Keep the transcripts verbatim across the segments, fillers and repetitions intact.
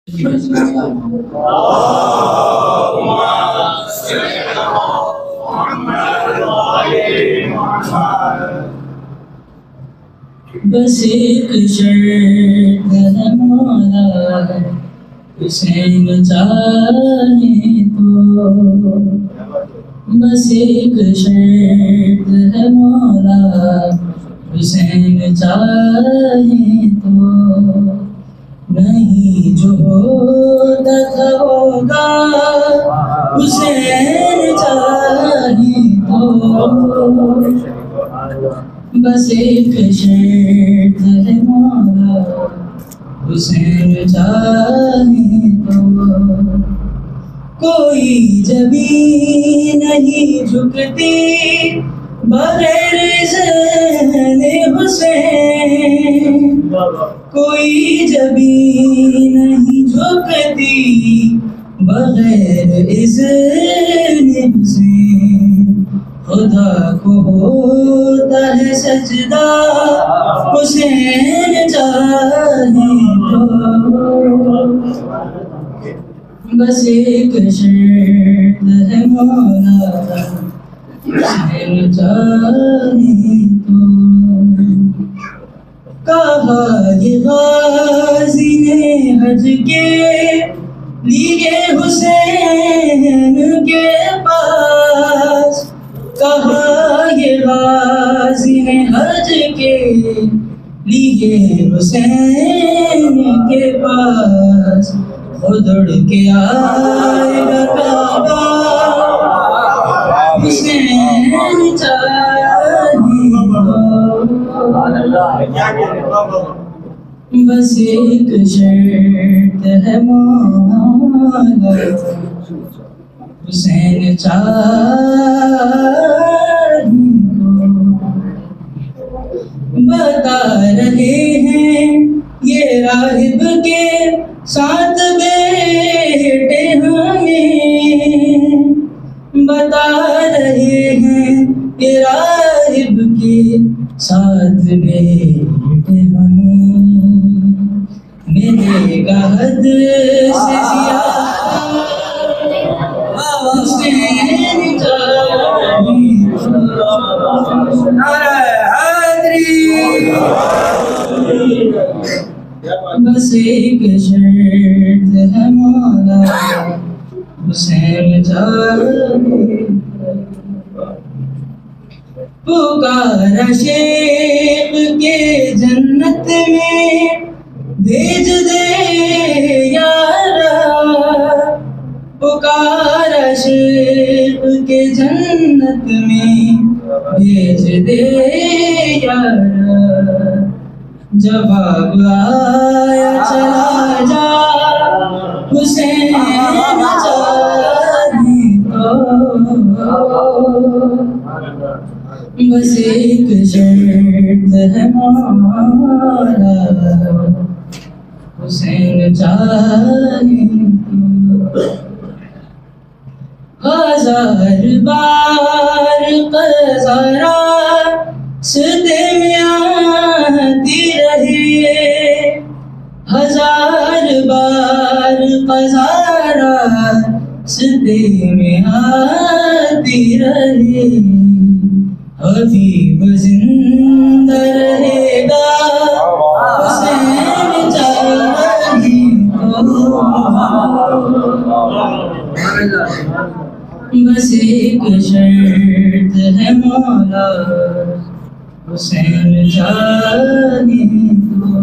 بس ایک شرط ہے مولا حسین چاہے تو، بس ایک شرط ہے مولا حسین چاہے تو، نہیں جو ہوتا تھا ہوگا حسین چاہے تو، بس ایک شرط ہے مولا حسین چاہے تو، کوئی جبیں نہیں جھکتی بغیر ذہن حسین، کوئی جبیں نہیں جھکتی بغیر اذن حسین، خدا کو ہوتا ہے سجدہ حسین چاہے تو، بس ایک شرط ہے مولا حسین چاہے تو، کہا یہ غازی نے حج کے لیے حسین کے پاس، کہا یہ غازی نے حج کے لیے حسین کے پاس، خود اڑ کے آئے گا کعبہ حسین چاہے تو، بس ایک شرط ہے مولا حسین چاہے تو، بتا رہے ہیں یہ راہب کے ساتھ بیٹے ہمیں، بتا رہے ہیں یہ راہب کے ساتھ بیٹے ہمیں، میرے گہد سے زیادہ حسین چاہے تو، نعرہ حیدری، بس ایک شرط ہے مولا حسین چاہے، پکارا شیخ کے جنت میں بھیج دے یارا، پکارا شیخ کے جنت میں بھیج دے یارا، جواب آیا چلا جا حسین چاہے تو، بس ایک شرط ہے مولا حسین چاہے تو، ہزار بار قضا راستے میں آتی رہے، ہزار بار قضا راستے میں آتی رہے، حبیب زندہ رہے گا حسین چاہے تو، بس ایک شرط ہے مولا حسین چاہے تو،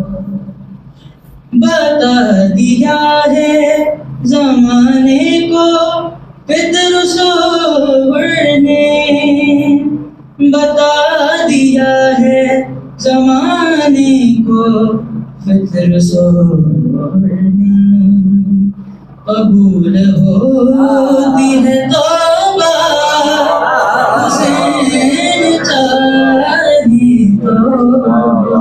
بتا دیا ہے زمانے کو فطر صور نے، بتا دیا ہے زمانے کو فطر صور نے، قبول ہوتی ہے توبہ حسین چاہے تو،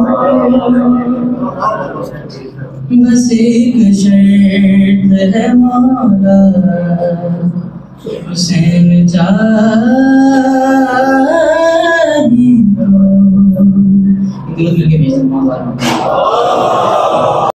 بس ایک شرط ہے مولا حسین چاہے تو، مل کے